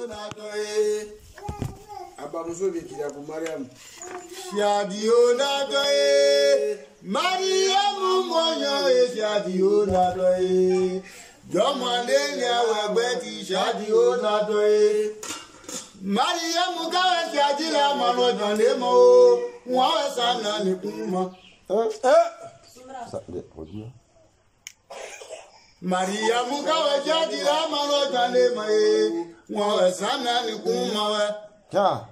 Abamuso bikira ku Mariam. Shadio na doye. Mariam monyo e shadio na doye. Jomande nyawe beti shadio na doye. Mariam kawe shadila mano jande mo. Mwa sana ni kuma. Mariam kawe shadila mano jande mo. Mwa sana ni kuma. Ja.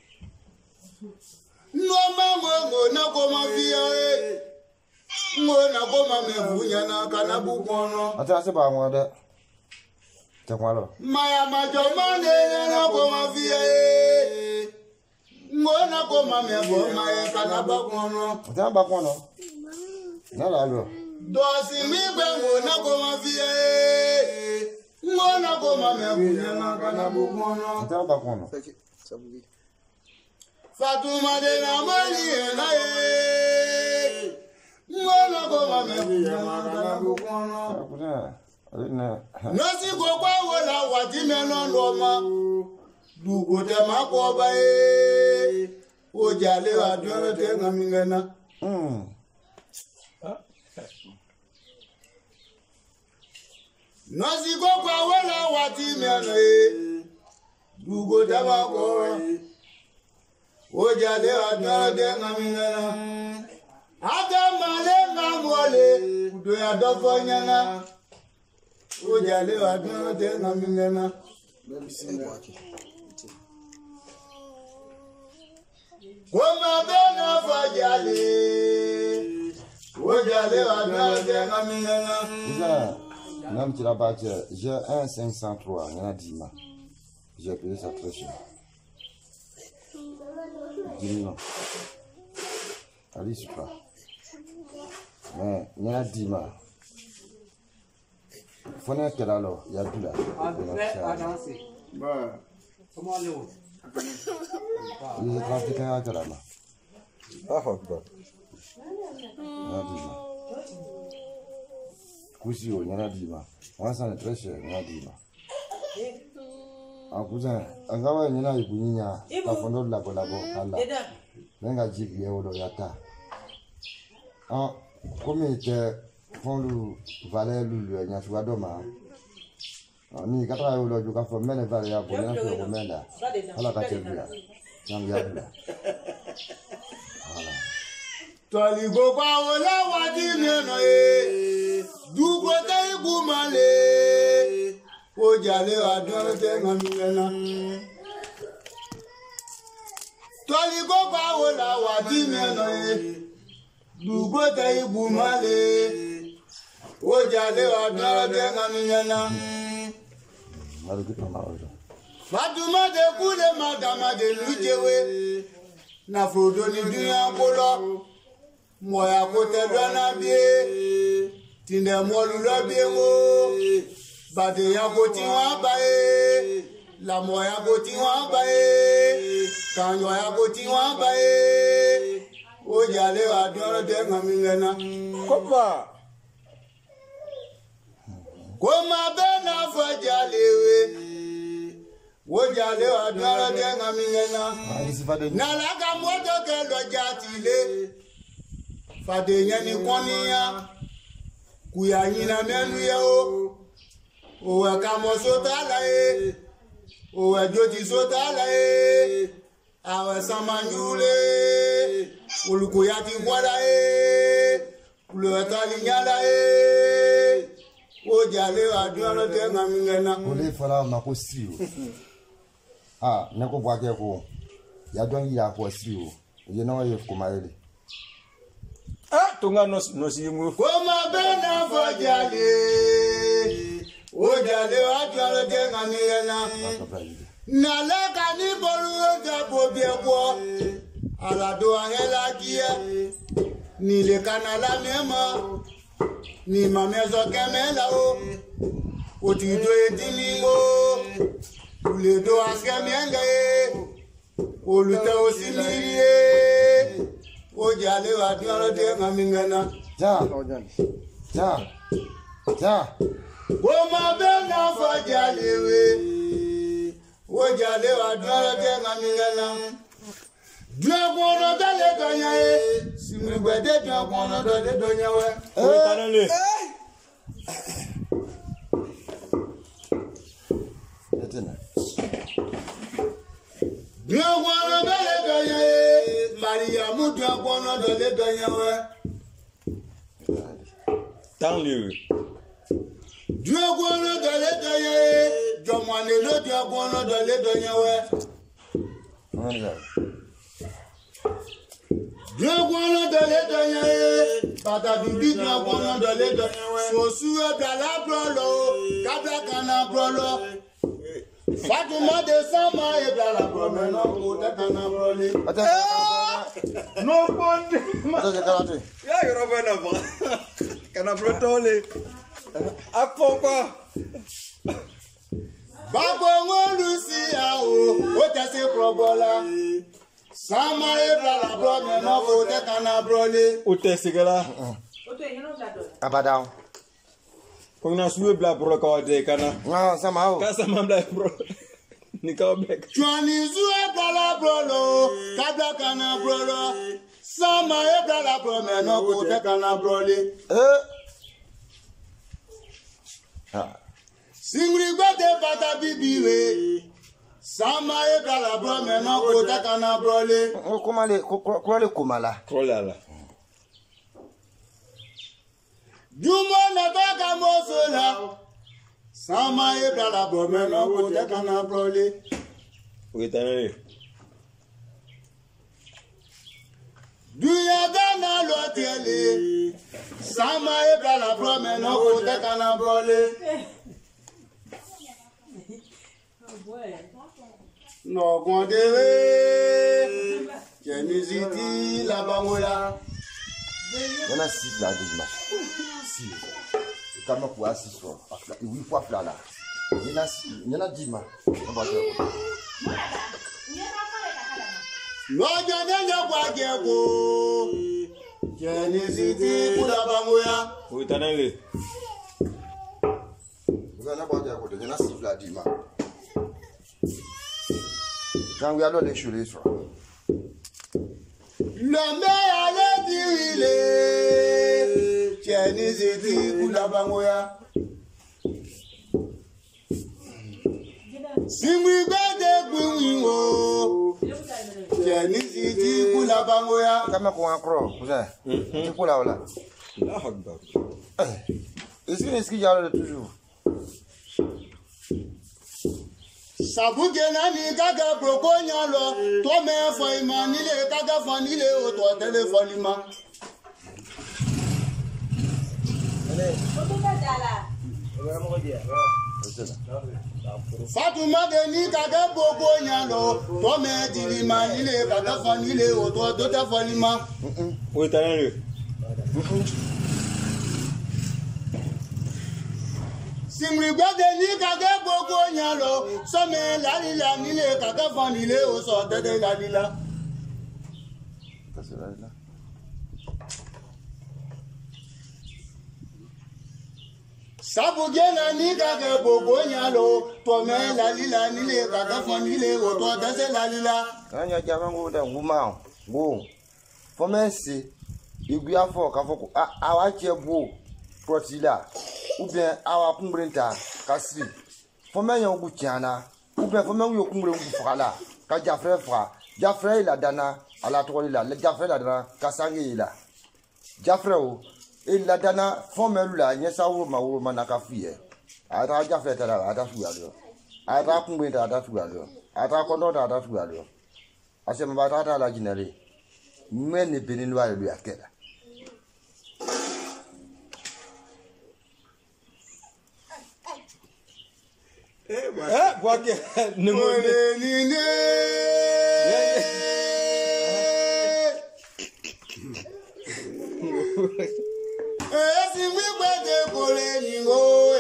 No mama na koma via na koma mevunya na kana bukono Ata se ba won de. Te kwa lo. Maya majoma na koma via na koma mevo maya kana bukono Ata ba kwa no. Na la lo. Dosi mi gbe na koma via na koma mevunya na kana bukono Ata ba kwa no. Fatuma de na mali na Mwana goma mevunya na kana bukono Nasi kwa wala watime nondoma Dugo te makoba Ojale wa dwele te ngamingena Nasi kwa wala watime Dugo te makoba Ojale wa dwele te ngamingena Adamale mamole Udo ya dofo nyana Ojale wa dwele te ngamingena Koma bena fajale Ojale wa dwele te ngamingena Isa nam tira ba je j'ai un 503 yana dima. J'ai payé ça très cher. Dis-moi. Allez super. Mais yana dima. Fona kela lo ya dula. Ba. Comment le Il est trafiqué à kela ma. Ah akbar. Yana dima. Kusi o yana dima. On s'en est très cher yana dima. En cousin, en gawa yana ikunya la fondo la kolabo kala. Venga jibi euro yata. Ah, comme était font le valet le nya chwa doma. Ni katra euro du ka fo mele valet ya bo na ko mela. Ala ka tebia. Nyam ya bula. Voilà. Toli go kwa wala wadi meno Dugo te gumale Ojale wa dwele te ngamingena Toli go kwa wala wadi meno Dugo te gumale Ojale wa dwele te ngamingena Mala ki pa ma ojo. Fatuma de kule madama de lujewe Na frodo ni dunya kolo Moya kote dwana bie Tinde molu lo bie mo Bade ya koti wabae La moya koti wabae Kanyo ya koti wabae Ojale wa dwele te ngamingena Kopa. Koma bena fajalewe Ojale wa dwele te ngamingena Isi fa de Nalaga moto ke lo jatile Fade nyani konia Kuya nyina menu ye Owe kamo sotala Owe joti sotala Awe samanyule Ulukuya ti kwala Ulu tali nyala Ojale wa dwele te ngamingena ole fala ma ko si o. Ah, ne ko bwa ke ko. Ya don ya ko si o. Ye na wa ye ko ma ele. Ah, tunga no si mu. Koma bena fajale Ojale wa dwele te ngamingena Naleka ni bolu oja bobie kwa Alado ahela kia Ni le kanala mema Ni mamezo kemela o Otido etini mo Ule do aske mienge Olute osimirie Ojale wa dwele te ngamingena Ja. Ja. Ja. Koma bena fajale we jale wa dwara te ngamingana. Dwagono dale donyae. Simugwede dwagono dale donyawe. Tanale. Dwagono dale donyae. Maria mu dwagono dale donyawe. Tanle. Dwagono dale donyae. Jomane lo dwagono dale donyawe. Dwagono dale donyae. Bata bibi dwagono dale donyawe. Sosuwe dala brolo. Kabla kana brolo. Fatuma de sama e dala promeno ko te kana broli. No bonde. Ya yoro bana ba. Kana protole. Apoko. Babo ngolusi ao o te se probola. Sama e dala promeno ko te kana broli. O te sigala. Abadao. Kona suwe bla bro ka de kana. Ah, sama o. Ka sama bla bro. Ni ka bek. Chwani zuwe dala brolo. Kabla kana brolo. Sama e dala promeno ko te kana broli. Singri gbade bata bibiwe. Sama e dala promeno ko te kana broli. Kumala. Kolala. Jumo na baka mosola. Sama e dala promeno ko te kana broli. O tanale. Duya dana lotele. Sama e dala promeno ko te kana broli. No gondewe. Keniziti la bangoya. Yana si la digma. Si. Kama kwa asiswa. Iwi kwa flala. Yana dima. Lojo nende kwa jeko. Keniziti kula bangoya. O tanale. Yana kwa jeko. Yana si la dima. Quand we are les choules soit. L'homme allait dire Keniziti kula bangoya. Simwi gbede gbuwiwo. Keniziti kula bangoya. Kama kwa akro, cousin. Tu pour la ola. La hakba. Est-ce qu'il y a toujours? Sabuge nani kaga broko nyalo. To me fo imanile kaga fanile o to telefonima. Fatuma de ni kaga broko nyalo. To me dilimanile kaga fanile o to telefonima. O tanale. Simri gbade ni kage gbogbo yan lo some lalila nile kage fanile o so tede lalila. Sabuge na ni kage gbogbo yan lo to me lalila nile kage fanile o to tede lalila. Kanya jabango da nguma go. For mercy, igui afọ ka fọ awa chebo protila. Ou bien awa kumbrenta kasi fome yon gu tiana ou bien fome yon kumbre gu frala ka jafre la dana ala toli la le jafre la dana kasangi la jafre o e la dana fome la nyesa wo ma na ka fiye ata jafre ta la ata fuya lo ata kumbrenta ata fuya lo ata kondo ata fuya lo ase ma ta la jinale mene benin wa le akela. Boake ne mo nine. Esi mi gbede kole ni o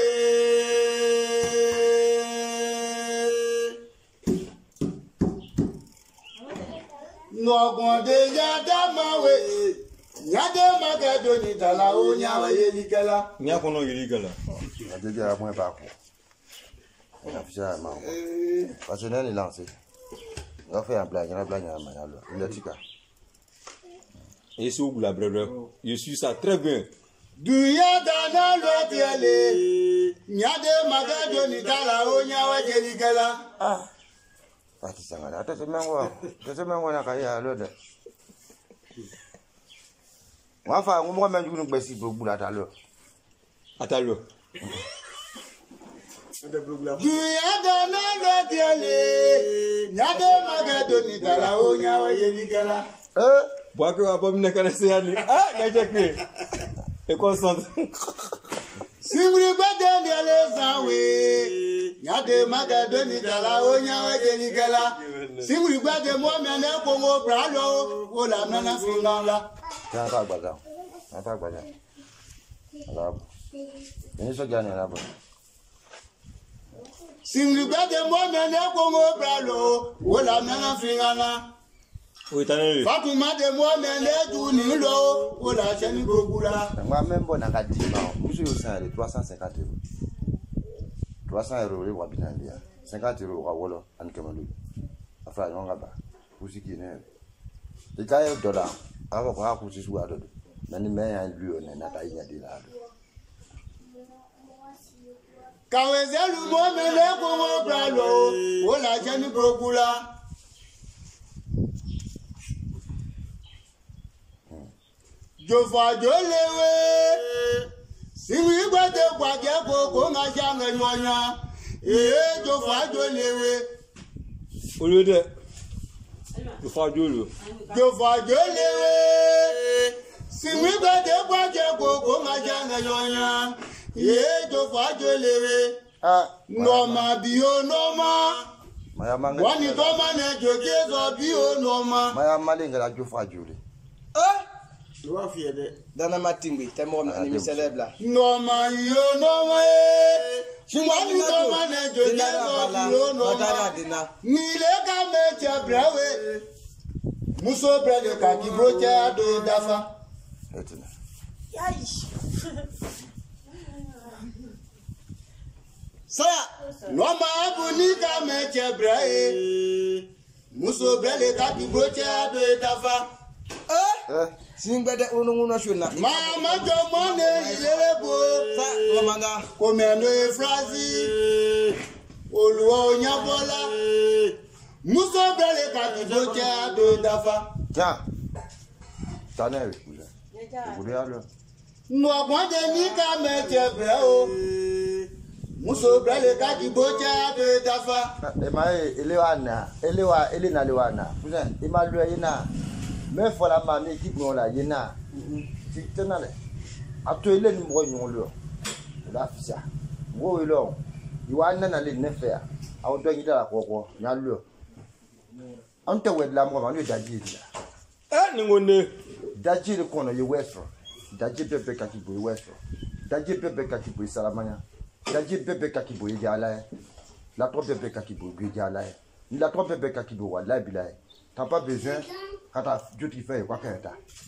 Nogonde yada mawe. Yade magedo ni tala o nyawe yelikela. nya kono yelikela. Adeja mo ba ko. On a fait ça, maman. Parce que nous, on est lancé. On a fait un blague, il a dit quoi? Et c'est où la brother? Je suis ça très bien. Duya dana lo tiele. Nyade magajo ni tala o nyawa jelikala. Ah. Pati sangala. Ata semango na kaya lo de. Wa fa ngomo ma njunu gbesi gbogbu la ta lo. Atalo. Duya dana lo tiele. Nyade magajo ni tala o nyawa jelikala. Boa que eu vou me naquela cena. Ah, quer dizer que eu concentre. Simri badeni alezawe. Nyade magadoni dala onya wejeligala. Simri bade mo mene kongo bralo. Ola nana finala. Tiens, pas gbada. Pas gbada. Alors. Ni so gani la bo. Simri bade mo mene kongo bralo. Ola nana finala. Oui, t'as vu. Fatuma de mo mene du nilo. Ola cheni gogula. Moi même bon na kadima. Musu yo sa 350 €. 300 € wa binandia. 50 € wa wolo an kamalu. Afa nyonga ba. Usiki ne. De kay dollar. Aba ko ku sisu ado. Nani me ya lu ne na ta inya dila. Kawezelu mo mene kongo bralo. Ola cheni gogula. Jofa jolewe Simi gbade kwage koko nga jange nyonya Jofa jolewe Olode. Jofa jolewe. Jofa jolewe Simi gbade kwage koko nga jange nyonya Jofa jolewe Noma bio noma Wani toma ne jogezo bio noma Maya malinga la jofa jole. Loi fiede. Dana matingbi, temo animi célèbre. Noma yo noma Chimani toma ne jogezo bio noma Nile ka meche brewe Muso brede ka kibroche ado dafa Etina. Saya Noma abuni ka meche brewe Muso brede ka kibroche ado dafa Singbede unungu shuna. Mama jomone ilebo Sa wamanga. Komendo efrazi Oluwa onyabola Muso brede ka kibroche ado dafa Tiens. T'en es où là? Vous voulez aller? Mwabwande nika meche breo Muso brede ka kibroche ado dafa Emae elena lewana. Vous êtes Emmanuel yena. Mais faut la mamie qui prend la yena. C'est tenale. A to ele ni mo nyon lo. La fisa. Wo we lo. You want na le nefer. A o do yi da kokko nya lo. Ante we la mo ma no daji la. Ningone. Daji le kono ye westro. Daji pepe kakibo ye westro. Daji pepe kakibo salamanya. Daji pepe kakibo ye jala. La trop pepe kakibo ye jala. La trop pepe kakibo wa la bilai. T'as pas besoin quand Dieu t'y fait quoi que t'as.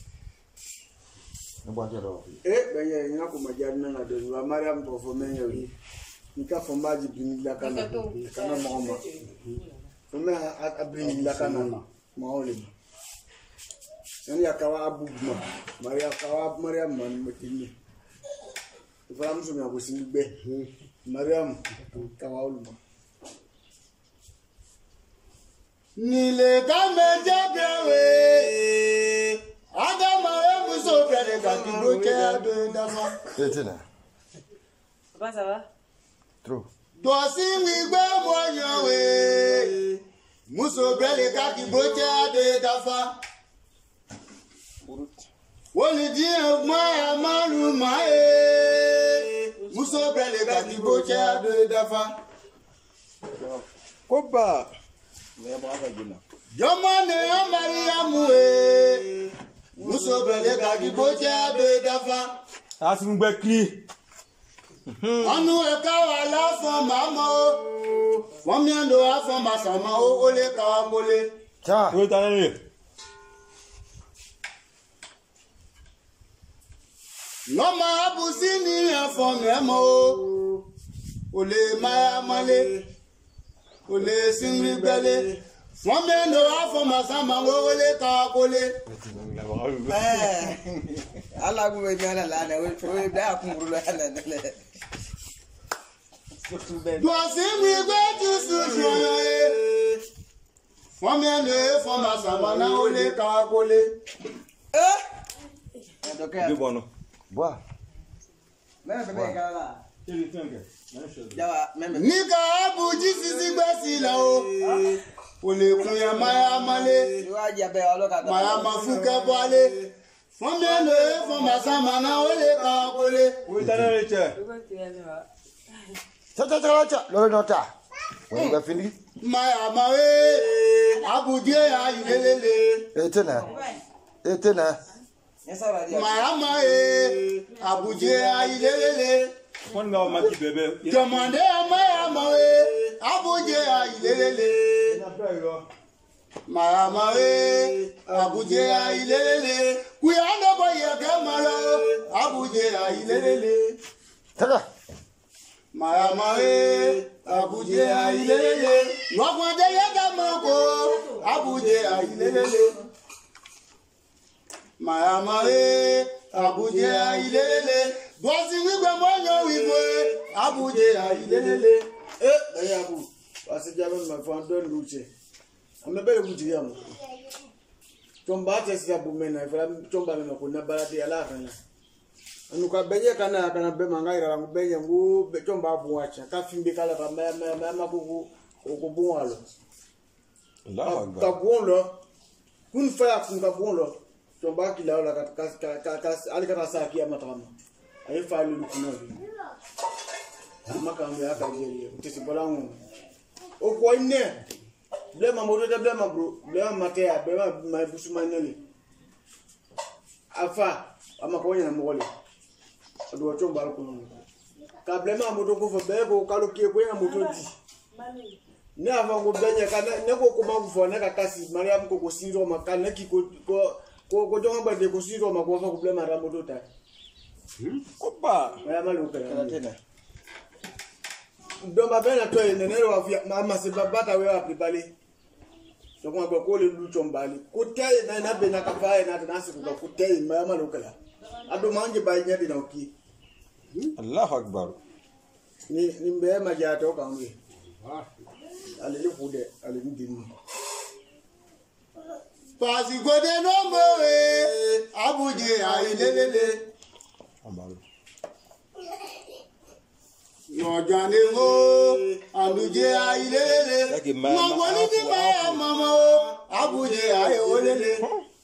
Ben ina ko majarna na do wa Mariam to fo men yoyi. Nika fo maji bin la kana mama. Fo me abin la kana maole. Sen ya kawa abugma. Mariam man mekini. Fo am so me ko singbe. Mariam kawa ulma. Nile kameje brewe Adama muso brede ka kibroche ado dafa Etina. Papa, ça va? Trop. Dosi wigbe moyowe Muso brede ka kibroche ado dafa Woli di egma amalu mae Muso brede ka kibroche ado dafa Koba Jomane Mariamu Muso brede ka kibroche ado dafa Asungbe kli. Anu eka wala fon mama o Won mi ando afon masama o ole ka mole Tiens. Oui, t'as vu. Noma abusini afon memo Ole maya male. Ole singri bele. Fome no afoma sama ngole ka kole. Allah go be ala la na we da kumuru la na le. Do singri be tu su joye. Fome no afoma sama na ole ka kole. De bono. Bois. Nika abuji sisi gbesi la o. Ole kunya maya male. Maya mafuke bwale. Fome no afoma sama na ole ka kole. Où est la leche? Cha. Lolo nota. On va finir. Maya mawe. Abuji ya ilelele. Etena. Maya mawe. Abuji ya ilelele. On va mettre bébé. Demande maya mawe. Abuji ya ilelele. Maya mawe. Abuji ya ilelele. Kuyanda boye kemalo. Abuji ya ilelele. Tada. Maya mawe. Abuji ya ilelele. Wakwande yega moko. Abuji ya ilelele. Maya mawe. Abuji ya ilelele. Bosi wigwe monyo wigwe. Abuji ya ilelele. Abu. Asijabe mafando nduche. Amebele kujiriamu. Chomba ate sisa bumena ifala chomba mena kuna balati ala kana. Anuka benye kana be mangaira la benye ngu chomba abuacha kafimbe kala kama makuku okubwalo. Allahu Akbar. Kabwolo. Kun faya kun kabwolo. Chomba kila la ka alikata saki ya matama. Aifa lulukunovi. Makambe akajeria. Utisibolangu. Okwoine. Blema moto de blema bro. Blema matea, blema mabusu manele. Afa, amakonya na mugole. Ado chomba alkuno. Ka blema moto ko fo bego kalokie ko na moto di. Ne ava go benya kana ne ko kuma go fo na ka kasi Mariam ko siro makana ki ko jonga ba de ko siro makwa fa ko blema ra moto ta. Opa. Mariam aluka tena. Domba bena to nenero wa mama se babata we wa pribali. So kwa ko le lu chombali. Ko tay na bena ka fa na tanasi ko tay mama lokala. Ado manje ba nyadi na uki. Allahu Akbar. Ni mbe ma jato ka ngi. Ale le fude ale ndini. Pasi gode no mowe. Abuji ya ilelele. Ambalu. No jande mo. Abuji ya ilelele. Mangoni ti ba mama o. Abuji ya ilelele.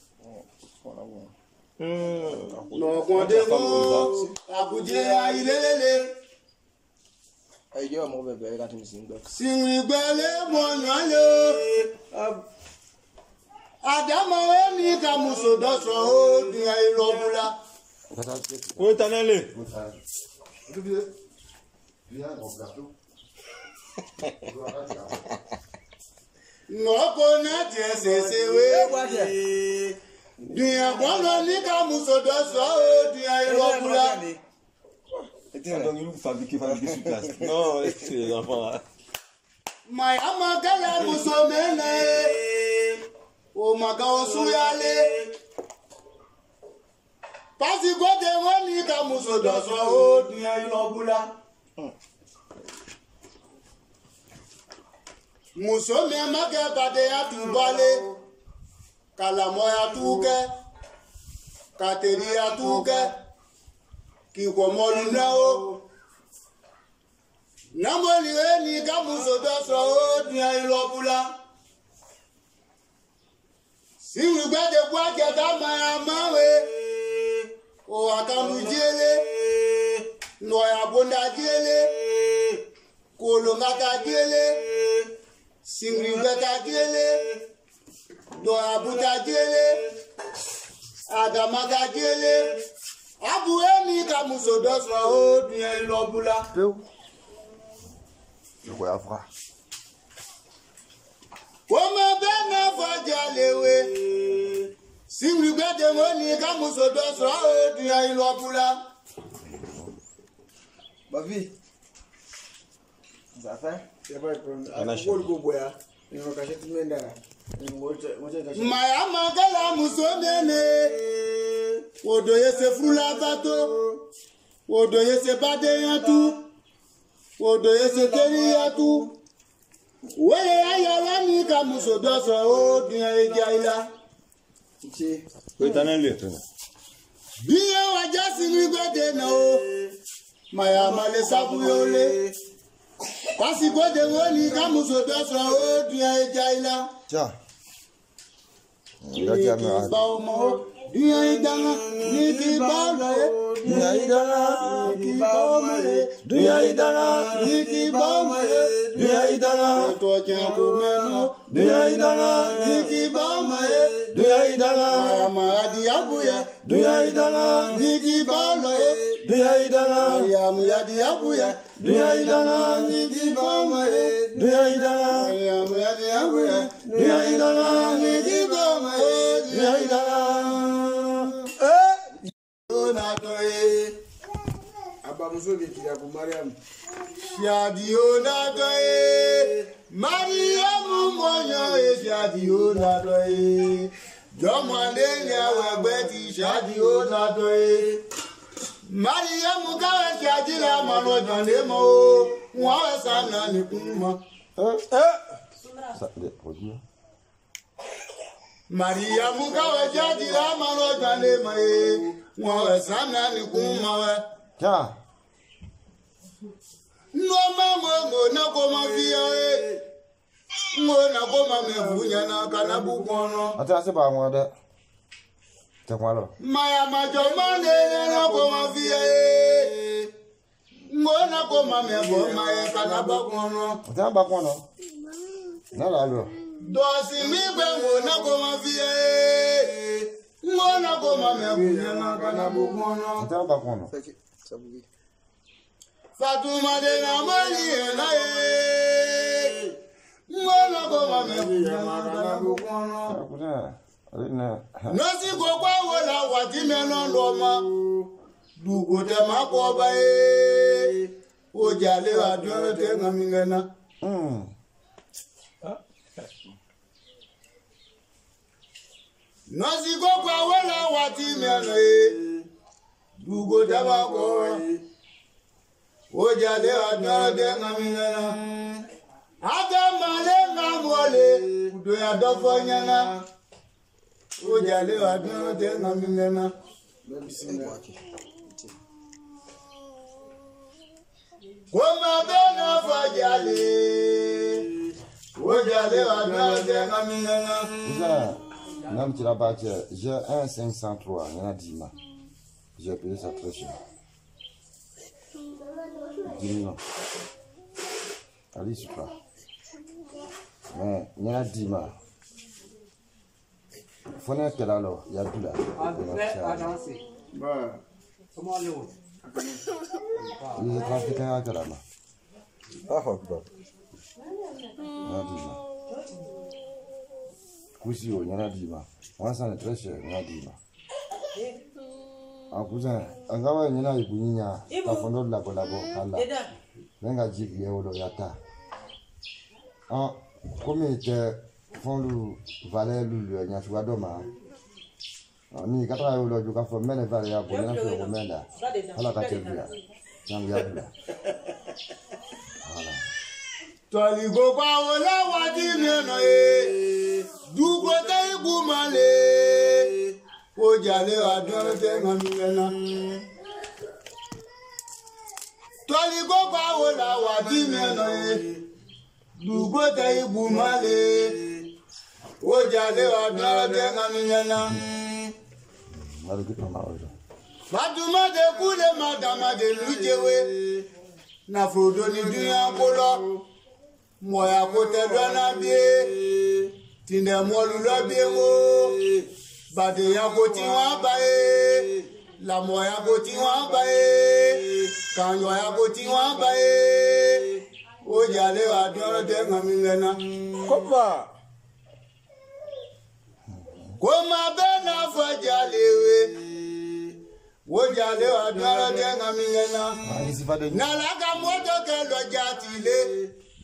No jande mo. Abuji ya ilelele. Ayo mo bebe ka timi singba. Singbele mo nyalo. Adama we ni ka muso doso o di ilobula. Où est la leche? Noko na tiesese we. Dia bono ni ka muso doso o di ilobula. Donc il nous fabrique sur place. Non, c'est les enfants. My amagala muso mene. O maga osuyale. Pasi gode woni ka muso doso o di ilobula. Muso me mage bade ya tubale. Kalamo ya tuke. Kateri ya tuke. Kiko molu na o. Namoli we ni ka muso doso o di ilobula. Siwu gbade bwa jeta maya mawe. O akamu jele. No ya bonda jele. Kolongata jele. Singri gbeta jele. Do ya buta jele. Adamaga jele. Abu eni ka muso doso o di ilobula. Peu. Je vois afra. Oma bena fajalewe. Singri gbade woni ka muso doso o di ilobula. Bavi. Enfin, il n'y a pas de problème. Maya magala musomene Odoye se frula bato Odoye se bade yatu Odoye se teri yatu Weye ayala ni kamuso doso o dunya ejaila Biye wajasi ni gode na o Maya male sabu yole Pasi gode woni kamuso doso o dunya ejaila Tiens. Il a dit à moi. Mariamu gawe shadila malo janemo wa sana ni kuma Mariamu gawe shadila malo janemo wa sana ni kuma Tiens. No mama na koma via na koma mevunya na kana bukono Attends, c'est pas moi de. C'est quoi là? Maya majomane na koma via na koma mevo maya kana bukono Attends, pas quoi là? Non, là, là. Dosi mi bengo na koma via na koma mevunya na kana bukono Attends, pas quoi là? Fatuma de na mali na na koma mevunya na kana bukono Nasi kwa wala watimeno loma Dugo te makoba Ojale wa dole te ngamingena Nasi kwa wala watimeno Dugo te makoba Ojale wa dole te ngamingena Ata malenga mwole Udo ya dofo nyana Ojale wa dole te ngamingena Koma bena fajale Ojale wa dole te ngamingena Non, tu l'as pas dit. J'ai un 503, il y en a 10 mains. J'ai payé ça très cher. 10 millions. Allez, je crois. Mais il y en a 10 mains. Il faut n'être là, alors. Il y a tout là. Comment aller où? Il est trafiqué à quelle main? Ah, Akbar. Il y en a 10 mains. Cousin, il y en a 10 mains. Moi, ça est très cher, il y en a 10 mains. En cousin, un gars, il y en a une la fondeur de la collaboration. Venga jig yeolo yata. En comité font le valet le nyaswa doma. Ni katra yeolo juga fo mele valet ya bo na fo mela. Ala ka tebia. Jang ya bla. Voilà. Toli go pa wala wadi meno Dugo te gumale Ojale wa dole te ngamingena Toli go pa wala wadi meno Dugo te gumale Ojale wa dole te ngamingena Mali ki toma ojo. Fatuma de kule madama de lujewe Na frodo ni dunya kolo Moya kote dwana bie Tinde molu lobie mo Bade ya koti wabae La moya koti wabae Kanyo ya koti wabae Ojale wa dole te ngamingena Kopa. Koma bena fajalewe Ojale wa dole te ngamingena Ici va de Nalaga moto ke lo jatile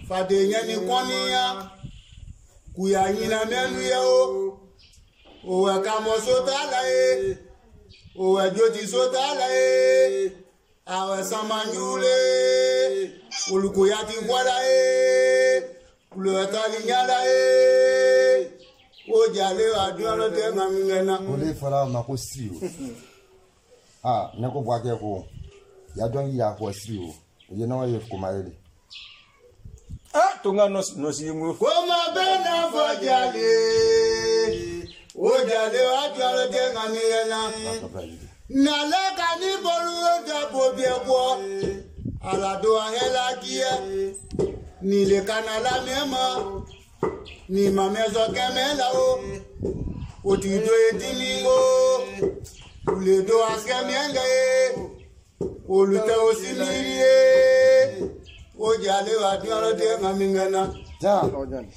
Fade nyani konia kuya nyina melu yo o akamo sotala e o ajoti sotala e awe samanyule ulukuya ti kwala e ulutali nyala e o jale adualo te ngamingena ole fara makosi o ah nako bwake ko ya don ya ko si o ye na ye ko maele Ah, tunga no si mu. Koma bena fojale o jale adualo te ngamingena nalaka ni bolu da bobie ko alado ahela kie ni le kanala mema ni mamezo kemela o ti do etini o le do askemenge o lu te o simirie o jale wa di oro de ngamingana ja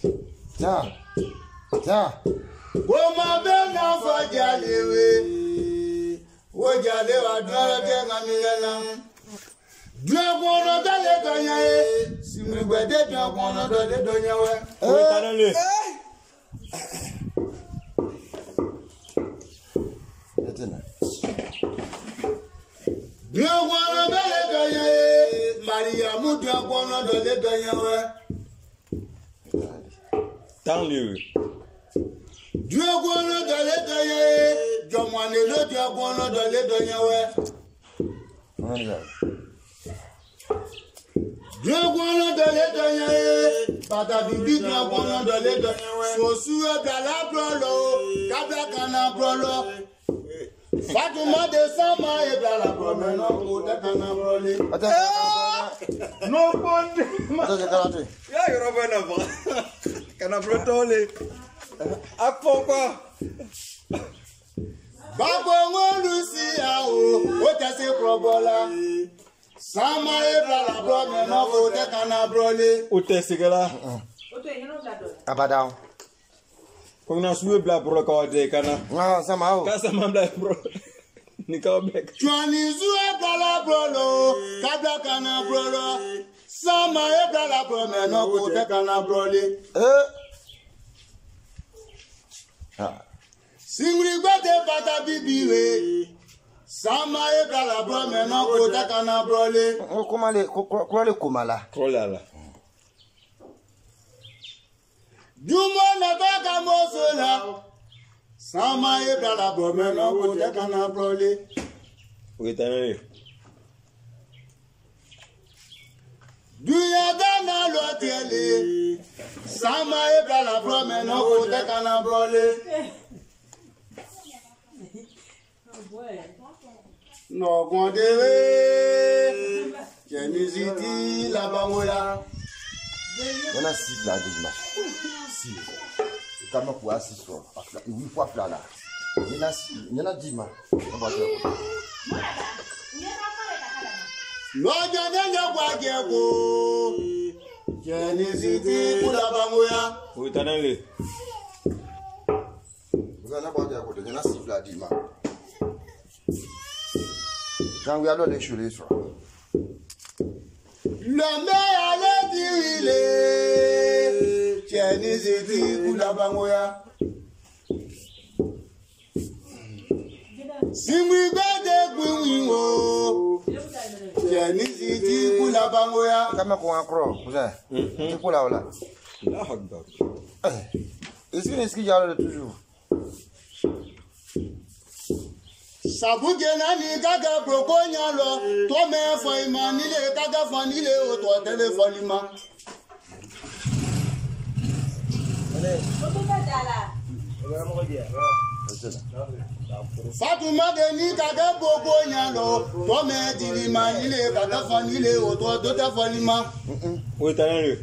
o ma be na fo jale we o jale wa di oro de ngamingana Dragono dale donya e simri gbede dragono dale donya we O tanale. etena Dragono dale donya e Maria mu dragono dale donya we Tanle. Dragono dale donya e Jomane lo dragono dale donya we Dragono dale donya e Bata bibi dragono dale donya we Sosu e dala brolo Kabla kana brolo Fatuma de sama e dala brolo No ko de kana brolo No bonde. karate Ya yoro bana ba. Kana protole. Akpo kwa. Babo ngolu si ao o te se probola Sama e dala brolo No ko de kana brolo O tesigala. abadao Kona suwe bla bro ka de kana. ah sama o Kasa mambla bro. Ni ka bek. Chwani zuwe dala brolo Kabla kana brolo Sama e dala brolo No ko de kana brolo ah Singri gbade bata bibiwe Sama e dala brolo No ko de kana brolo komala Kolala. Jumo na baka mosola Sama e dala brolo No ko de kana brolo O tanale. Duya dana lo tele Sama e dala brolo No ko de kana brolo No gondewe Jeniziti la bangoya yana si la de ma si kama kwa si so wi kwa flala yana di ma ba ko Lojo nene kwa jeko Jeniziti la bangoya O tanale. yana ba ko de yana si la di ma quand we allons les chouler so Lombe ale dirile Jeniziti la bangoya Simri gbede gwinwo Jeniziti la bangoya kama ko akro ça tu pour la wala La hakba. est-ce qu'il y a toujours Sabuje na ni gaga brokonya lo to me fo ima nile gaga fo nile o to telephone ma Fatuma de ni gaga brokonya lo to me dili ma nile gaga fo nile o to telephone ma O tanale.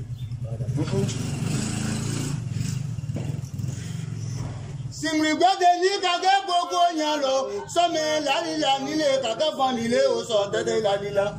Simri gbade ni gaga brokonya lo so me la nile gaga fo nile o so tete la lila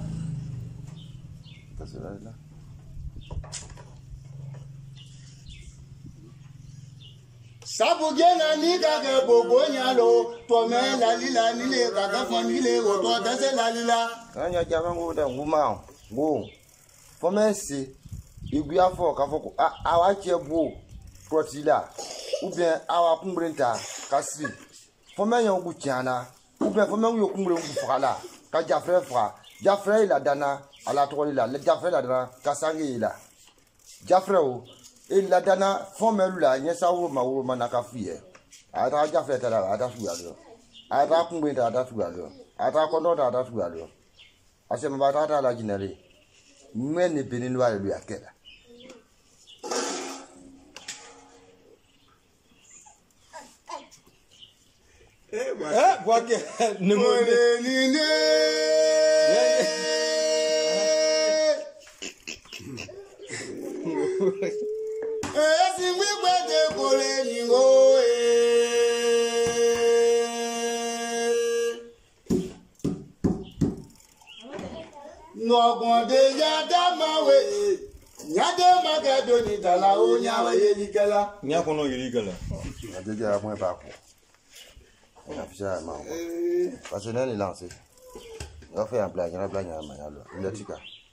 Sabuje na ni gaga brokonya lo to me la nile gaga fo nile o to tete la lila anya jabango da nguma ngo fomesi Iguia for Kafoko, our chair boo, Protilla, Ubian, our Kumbrenta, Cassi. For many of Buchana, Ubian for many of Kumbrella, Kajafrefa, Jaffrey la Dana, Alatorilla, let Jaffrey la Dana, Casangila. Jaffrey, il la Dana, Formelula, yes, our woman, Manacafie. I thought Jaffrey at that. I thought Kumbrenta at that. I thought Conota at that. I said, my tata la Ginelli. Many Benin while we are together. What no gonde ya damawe nyade magadoni dala o nyawe yelikala Nyakono yelikala. Déjà moins pas quoi. On a fait ça maman. Parce que là il lancé. On a fait un blague, à Mayalo. Il a tika.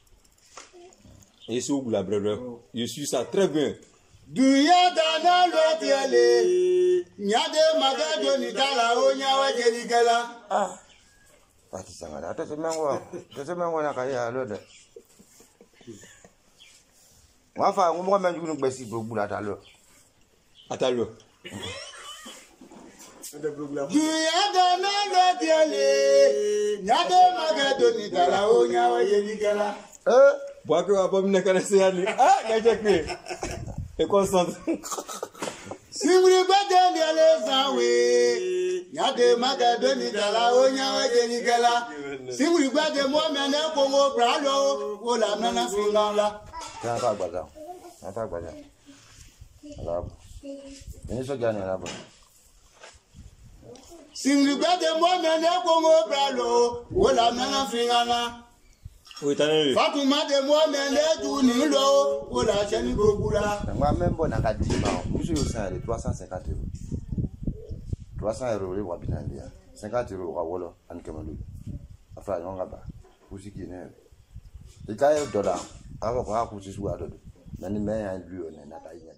Et c'est où la brother? Je suis ça très bien. Duya dana lo tiele nyade magadoni dala o nyawe yelikala Ah. Pati sangala. Ata semango na kaya lode. Wafa ngomba manjunu gbesi bugula talo. Attends-le. Duya dana lo tiele nyade magadoni dala o nyawe yelikala Bois que va pas me connaître aller. Ah, gagne. Et concentre. Simri badeni alezawe nyade magadoni dala o nyawe yelikala Simri bade mo mene ko mo bralo o la nana finala Tiens pas gbaza. Pas gbaza. Alors. Ni so gani là bas. Simri bade mo mene ko mo bralo o la nana finala Oui, t'as vu. Fatuma de mo mene du ni lo o la cheni gogula Moi même bon akadima. Monsieur yo ça 350 €. 300 € le wa binandia. 50 € wa wolo an kamalu. Afa yonga ba. Usiki ne. De kay dollar. Aba ko akuti suwa do. Nani me ya lui on na kainya.